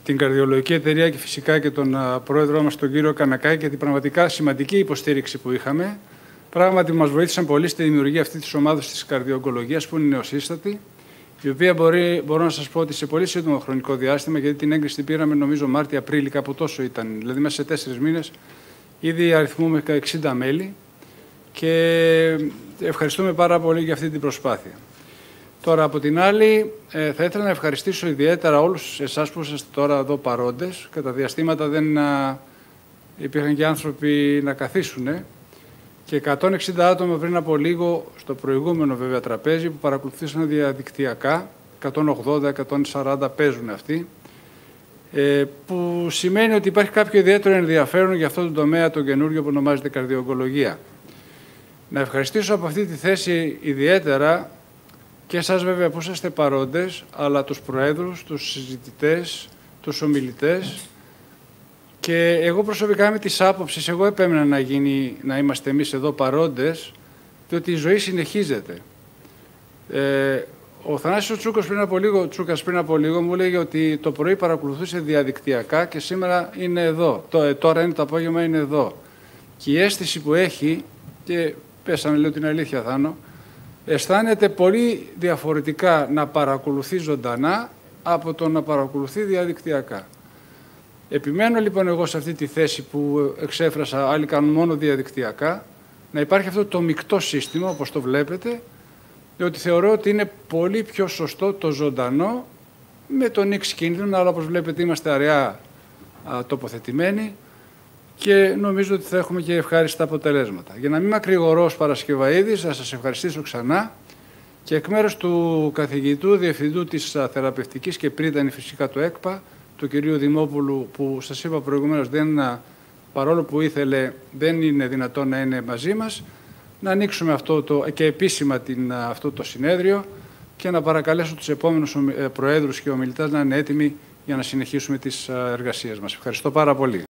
την καρδιολογική εταιρεία και φυσικά και τον πρόεδρό μας, τον κύριο Κανακάκη, για την πραγματικά σημαντική υποστήριξη που είχαμε. Πράγματι, μας βοήθησαν πολύ στη δημιουργία αυτή της ομάδας της καρδιογκολογίας, που είναι νεοσύστατη, η οποία μπορώ να σας πω ότι σε πολύ σύντομο χρονικό διάστημα, γιατί την έγκριση την πήραμε νομίζω Μάρτιο-Απρίλη, κάπου τόσο ήταν, δηλαδή μέσα σε 4 μήνες, ήδη αριθμούμε 60 μέλη και ευχαριστούμε πάρα πολύ για αυτή την προσπάθεια. Τώρα, από την άλλη, θα ήθελα να ευχαριστήσω ιδιαίτερα όλους εσάς που είσαστε τώρα εδώ παρόντες. Κατά διαστήματα δεν υπήρχαν και άνθρωποι να καθίσουν. Και 160 άτομα πριν από λίγο, στο προηγούμενο βέβαια τραπέζι, που παρακολουθήσαν διαδικτυακά, 180-140 παίζουν αυτοί, που σημαίνει ότι υπάρχει κάποιο ιδιαίτερο ενδιαφέρον για αυτό το τομέα το καινούργιο που ονομάζεται καρδιογκολογία. Να ευχαριστήσω από αυτή τη θέση ιδιαίτερα και εσάς βέβαια που είσαστε παρόντες, αλλά τους προέδρους, τους συζητητές, τους ομιλητές. Και εγώ προσωπικά είμαι της άποψης, εγώ επέμενα να είμαστε εμείς εδώ παρόντες, διότι η ζωή συνεχίζεται. Ο Θανάσης Τσούκας πριν από λίγο μου έλεγε ότι το πρωί παρακολουθούσε διαδικτυακά και σήμερα είναι εδώ. Τώρα είναι το απόγευμα, είναι εδώ. Και η αίσθηση που έχει, και πέσαμε λέω την αλήθεια Θάνο, αισθάνεται πολύ διαφορετικά να παρακολουθεί ζωντανά από το να παρακολουθεί διαδικτυακά. Επιμένω λοιπόν εγώ σε αυτή τη θέση που εξέφρασα, άλλοι κάνουν μόνο διαδικτυακά, να υπάρχει αυτό το μεικτό σύστημα, όπως το βλέπετε, διότι θεωρώ ότι είναι πολύ πιο σωστό το ζωντανό, με τον X κίνδυνο, αλλά όπως βλέπετε είμαστε αραιά τοποθετημένοι και νομίζω ότι θα έχουμε και ευχάριστα αποτελέσματα. Για να μην μακρηγορώ ως Παρασκευαΐδης, να σας ευχαριστήσω ξανά και εκ μέρους του καθηγητού, διευθυντού της θεραπευτικής και πρίτανη φυσικά του ΕΚΠΑ, του κυρίου Δημόπουλου, που σας είπα προηγουμένως, παρόλο που ήθελε, δεν είναι δυνατόν να είναι μαζί μας, να ανοίξουμε και επίσημα αυτό το συνέδριο και να παρακαλέσω τους επόμενους προέδρους και ομιλητές να είναι έτοιμοι για να συνεχίσουμε τις εργασίες μας. Ευχαριστώ πάρα πολύ.